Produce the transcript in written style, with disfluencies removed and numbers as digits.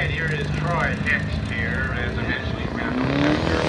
right, here is Troy next here. As I mentioned, he's got no sector.